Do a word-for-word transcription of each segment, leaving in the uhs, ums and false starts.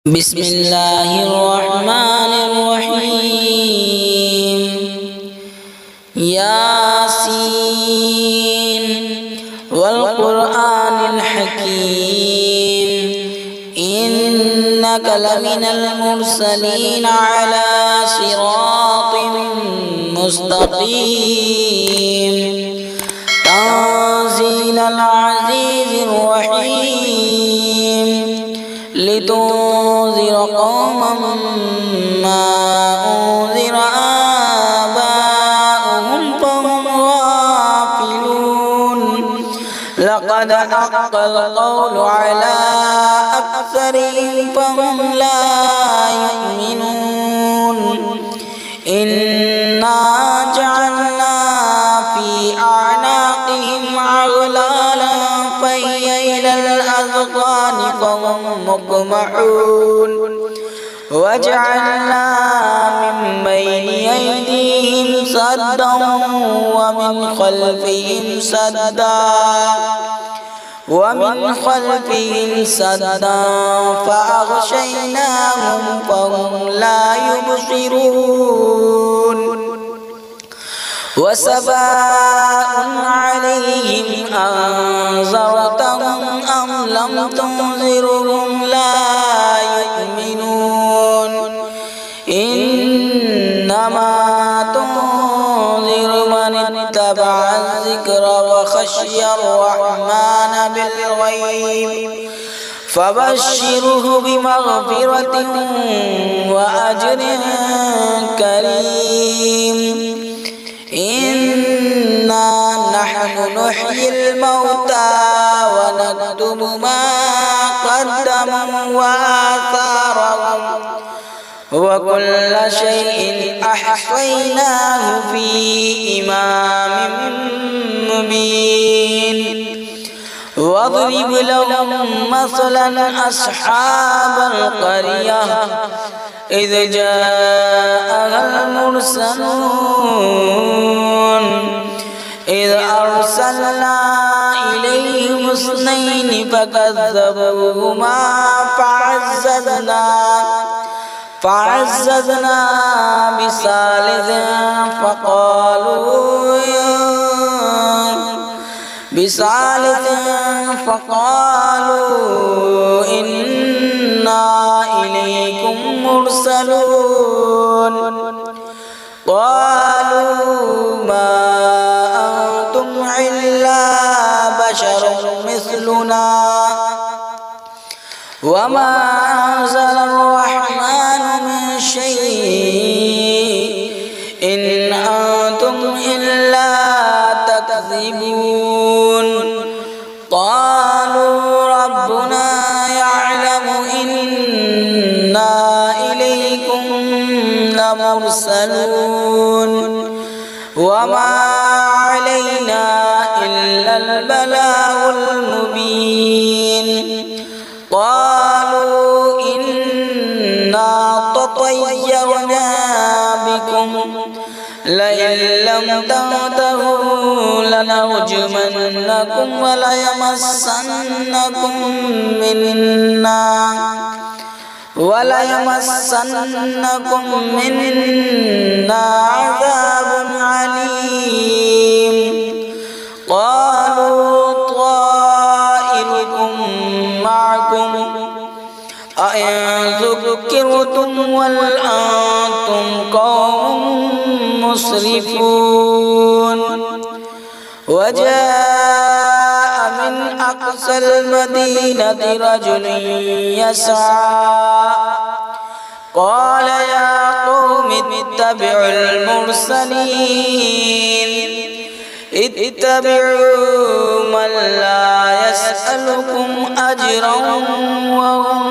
بسم الله الرحمن الرحيم ياسين والقرآن الحكيم إنك لمن المرسلين على صراط مستقيم تنزيل العزيز الرحيم لتنذر قوما ما أنذر آباؤهم فهم غافلون لقد حق القول على أكثرهم فهم لا يؤمنون إنا جعلنا في أعناقهم أغلالا فهي إلى الأذقان فهم مقمحون وجعلنا من بين أيديهم سدا ومن خلفهم سدا ومن خلفهم سدا فأغشيناهم فهم لا يبصرون وسواء عليهم أنذرتهم أم لم تنذرهم لا يؤمنون إنما تنذر من اتبع الذكر وخشي الرحمن بالغيب فبشره بمغفرة وأجر كريم إنا نحن نحيي الموتى ونكتب ما قدموا وآثارهم وكل شيء أحصيناه في إمام مبين واضرب لهم مثلا أصحاب القرية إذ جاءها المرسلون إذ أرسلنا إليهم اثنين فكذبوهما فعززنا فعززنا بثالث فقالوا بثالث فقالوا إنا إليكم مرسلون قالوا ما أنتم إلا بشر مثلنا وما أنزل الرحمن من شيء إن أنتم إلا تكذبون قالوا ربنا يعلم إنا إليكم لمرسلون وما علينا إلا البلاغ المبين قالوا إنا تطيرنا بكم لئن لم تنتهوا لنرجمنكم وليمسنكم منا وليمسنكم منا عذاب عليم قالوا طائركم معكم أئن ذكرتم بل أنتم قوم مسرفون وجاء من أقصى المدينة رجل يسعى قال يا قوم اتبعوا المرسلين اتبعوا من لا يسألكم أجرا وهم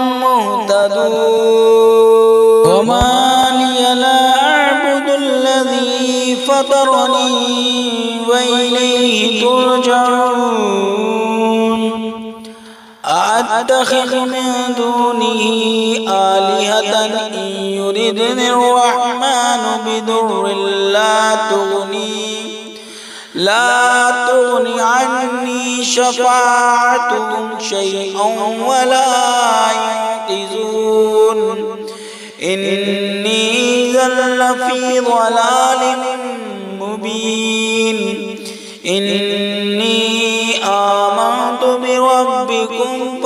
مهتدون وما لي لا أعبد الذي فطرني وإليه ترجعون أأتخذ من دونه آلهة إن يردني الرحمن بضر لا تغني لا تغن عني شفاعتهم شيئا ولا ينقذون إني ذل في ضلال مبين إني آمنت بربكم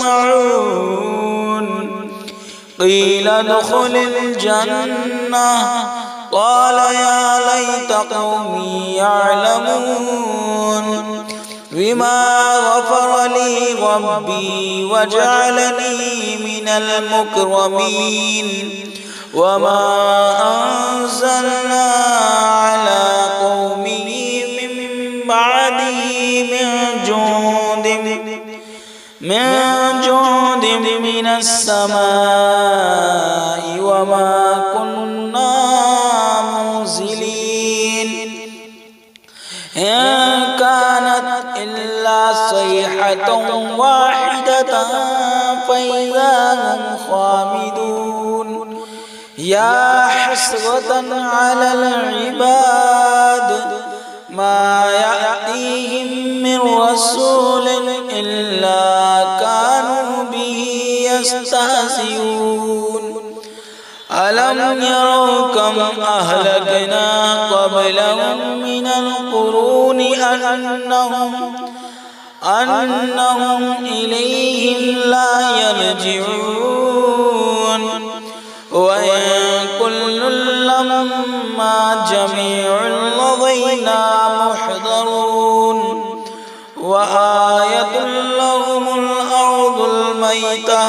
فاسمعون قيل ادخل الجنة قال يا ليت قومي يعلمون بما غفر لي ربي وجعلني من المكرمين وما أنزلنا على قومه من بعده من جند من جند من السماء وما كنا منزلين إن كانت إلا صيحة واحدة فإذا هم خامدون يا حسرة على العباد ما يأتيهم من رسول إلا كانوا به يستهزئون ألم يروا كم أهلكنا قبلهم من القرون أنهم أنهم إليهم لا يرجعون وإن كل لما جميع لدينا محضرون وآية لهم الأرض الميتة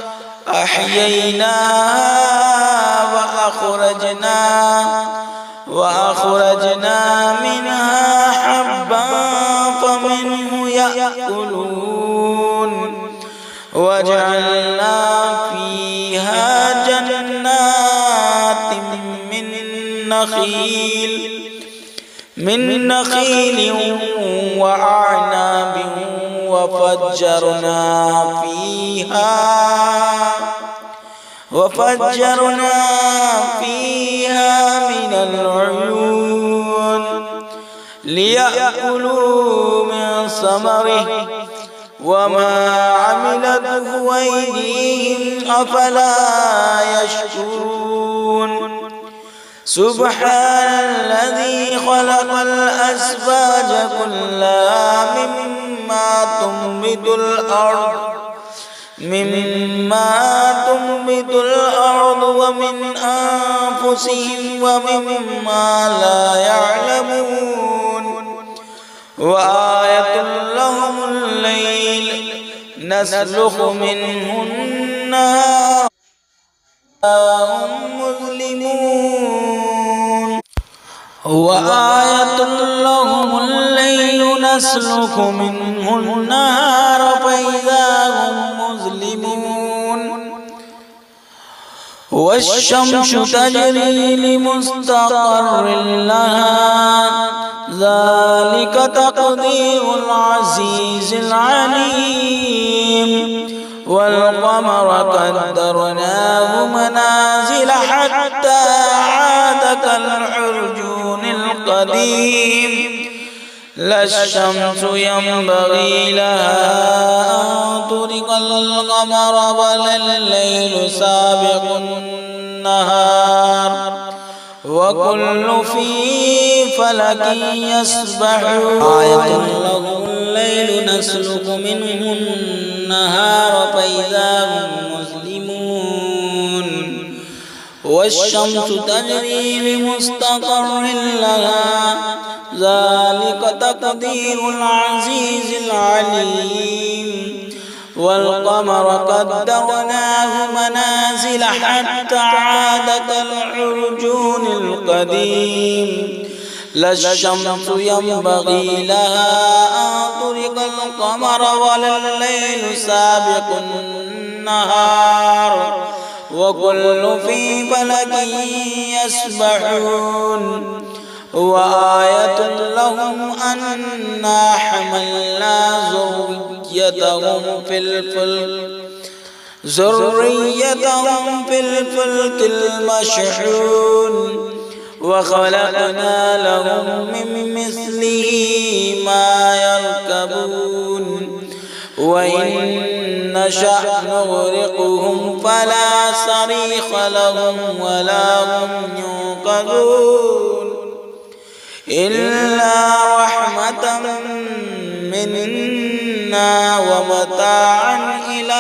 أحييناها وأخرجنا وأخرجنا منها حبا فمنه يأكلون وجعلنا فيها جنات من نخيل من نخيل وأعناب وفجرنا فيها وفجرنا فيها من العيون ليأكلوا من ثمره وما عملته أيديهم أفلا يشكرون سبحان الذي خلق الأزواج كلها مما تنبت الأرض مما تنبت الأرض ومن أنفسهم ومما لا يعلمون وآية لهم الليل نسلخ منه النهار هم مظلمون وآية لهم الليل نسلخ منه النهار فإذا هم مظلمون والشمس تجري لمستقر لها ذلك تقدير العزيز العليم والقمر قدرناه منازل حتى عاد كالعرجون القديم لا الشمس ينبغي لها أن تدرك القمر ولا الليل سابق النهار وكل في فلك يسبحون آية لهم الليل نسلك منه النهار فإذا هم مظلمون والشمس تجري لمستقر لها ذلك تقدير العزيز العليم والقمر قدرناه منازل حتى عاد كالعرجون القديم لا الشمس ينبغي لها أن تدرك القمر ولا الليل سابق النهار وكل في فلك يسبحون وآية لهم أنا حملنا ذريتهم في الفلك ذريتهم في الفلك المشحون وخلقنا لهم من مثله ما يركبون وإن نشأ نغرقهم فلا صريخ لهم ولا هم ينقذون إلا رحمة منا ومتاعا إلى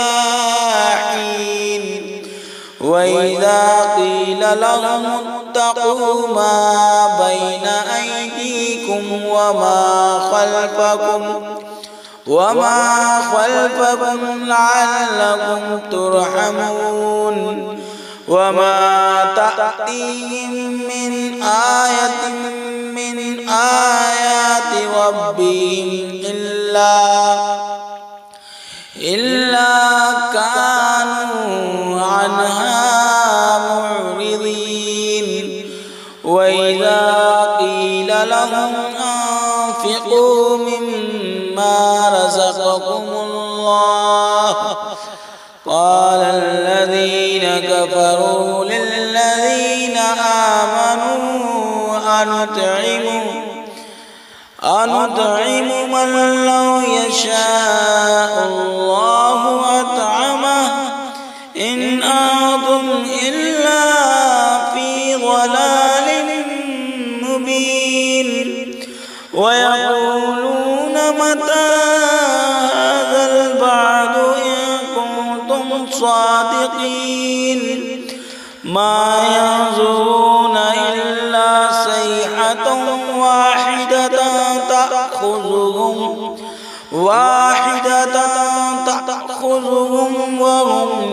حين وإذا قيل لهم اتقوا ما بين أيديكم وما خلفكم وما خلفكم لعلكم ترحمون وما تأتيهم من آية من آيات ربهم إلا إلا كانوا عنها معرضين وإذا قيل لهم أنفقوا مما رزقكم الله قال الذين كفروا للذين آمنوا أنطعم أنطعم من لو يشاء الله أطعمه إن أنتم إلا في ضلال مبين ويقولون متى هذا البعد إن كنتم صادقين ما ينظرون إلا صيحة واحدة تأخذهم واحدة تأخذهم وهم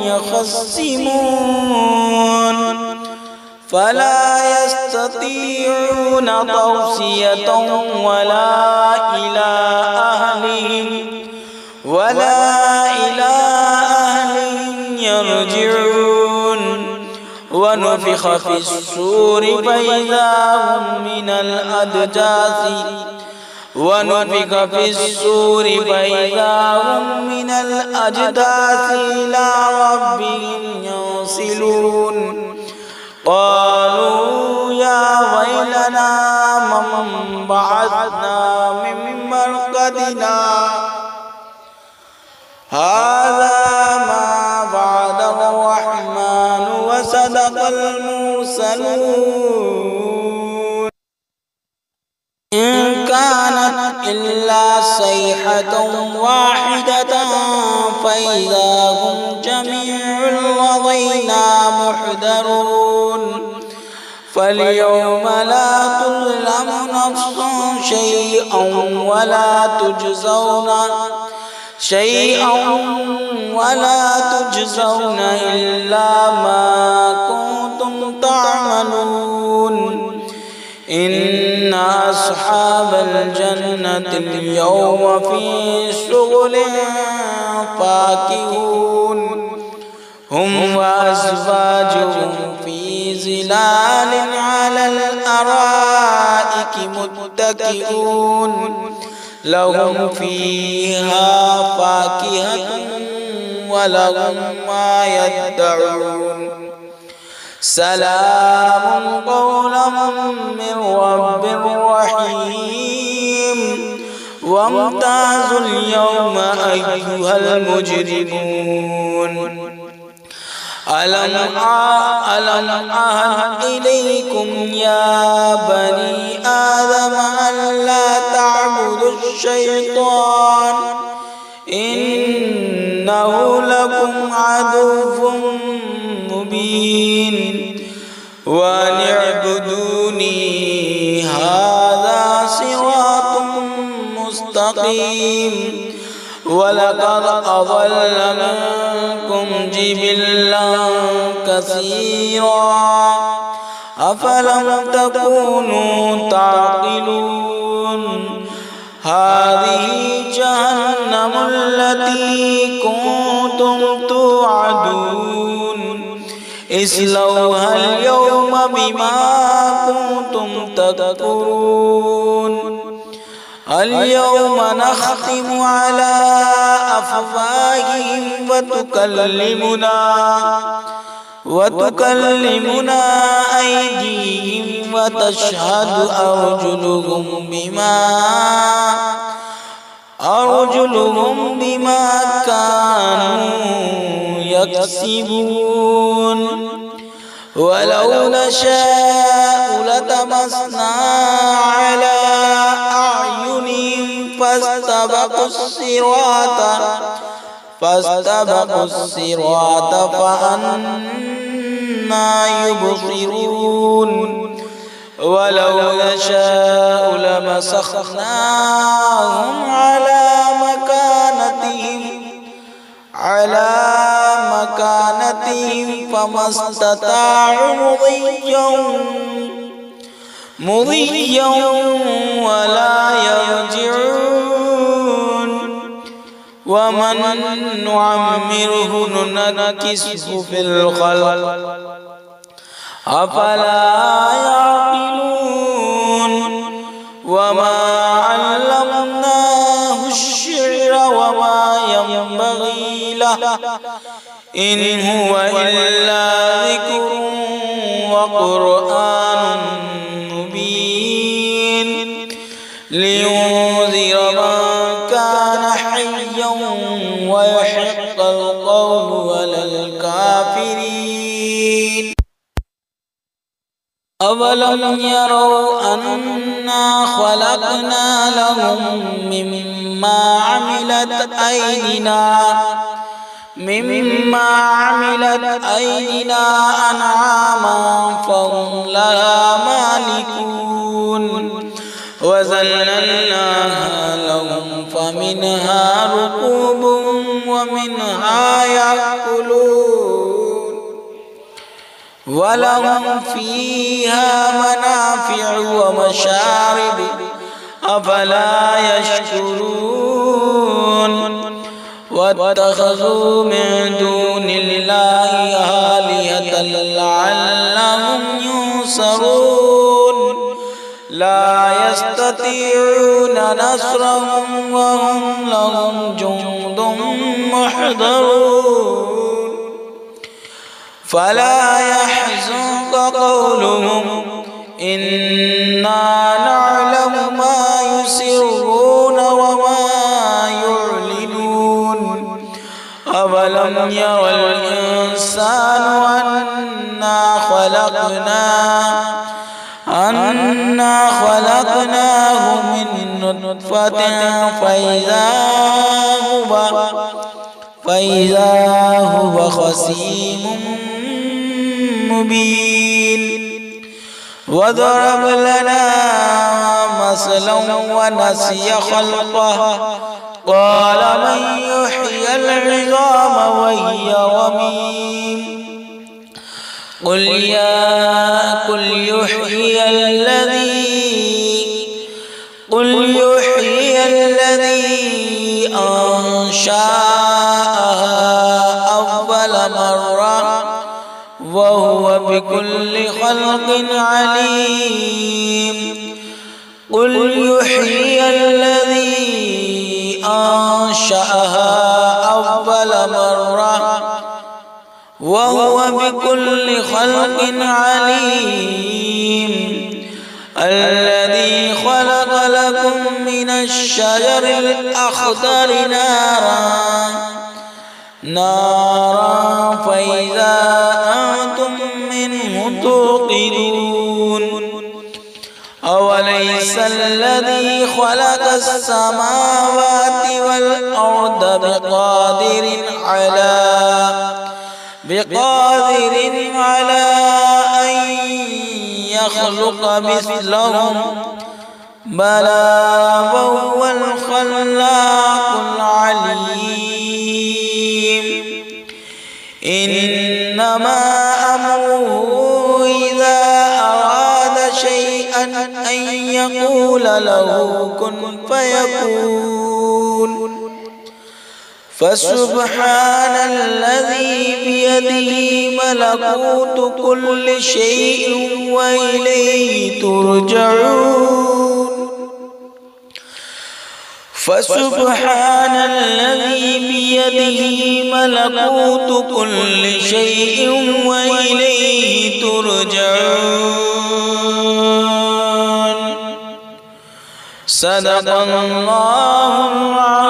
يخصمون فلا يستطيعون توصية ولا إلى أهلهم ولا إلى أهلهم يرجعون ونفخ في الصور فإذا هم من الأجداث ونفخ في الصور فإذا هم من الأجداث إلى ربهم ينسلون قالوا يا ويلنا من بعثنا من مرقدنا هذا ما بعد الرحمن وصدق المرسلون إن كانت إلا صيحة واحدة فإذا هم جميع لدينا محضرون فاليوم لا تظلم نفس شيئا ولا تجزون شيئا ولا تجزون إلا ما كنتم تعملون إن أصحاب الجنة اليوم في شغل فاكهون هم وأزواجهم في ظلال على الأرائك متكئون لهم فيها فاكهة ولهم ما يدعون سلام قولا من رب رحيم وامتازوا اليوم أيها المجرمون ألم ألم أعهد إليكم يا بني آدم ألا تعبدوا الشيطان إنه لكم عدو مبين وأن اعبدوني هذا صراط مستقيم ولقد أضل منكم جبلا كثيرا أفلم تكونوا تعقلون هذه جهنم التي كنتم توعدون اصلوها اليوم بما كنتم تكفرون اليوم نختم على أفواههم وتكلمنا وتكلمنا أيديهم وتشهد أرجلهم بما أرجلهم بما كانوا يكسبون ولو نشاء لطمسنا على أعينهم فاستبقوا الصراط فاستبقوا الصراط فأنى يبصرون ولو نشاء لمسخناهم على مكانتهم على مكانتهم فما استطاعوا مضيا مضيا ولا يرجعون ومن نعمره ننكسه في الخلق أفلا يعقلون وما علمناه الشعر وما ينبغي له إن هو إلا ذكر وقرآن مبين لينذر من كان حيا ويحق القول على الكافرين أولم يروا أنا خلقنا لهم مما عملت أيدينا مما عملت أيدينا أنعاما فهم لها مالكون وذللناها لهم فمنها ركوبهم ومنها يأكلون ولهم فيها منافع ومشارب أفلا يشكرون واتخذوا من دون الله آلهة لعلهم ينصرون لا يستطيعون نصرهم وهم لهم جند محضرون فلا يحزنك قولهم إنا نعلم ما يسرون وما يعلنون أولم ير الإنسان أنا خلقناه أنا خلقناه من نطفة فإذا هو فإذا هو خصيم مبين وضرب لنا مثلا ونسي خلقه قال من يحيي العظام وهي رميم قل يا قل يحيي الذي قل يحيي الذي أنشأها أول مرة وهو بكل خلق عليم قل يحيي الذي أنشأها أول مرة وهو بكل خلق عليم الذي خلق لكم من الشجر الأخضر نارا نارا فإذا أنتم منه توقدون أوليس الذي خلق السماوات والأرض بقادر على بقادر على أن يخلق مثلهم بلى وهو الخلاق العليم إنما أمره إذا أراد شيئا أن يقول له كن فيكون فسبحان الذي بيده ملكوت كل شيء وإليه ترجعون فسبحان الذي بيده ملكوت كل شيء وإليه ترجعون. صدق الله العظيم.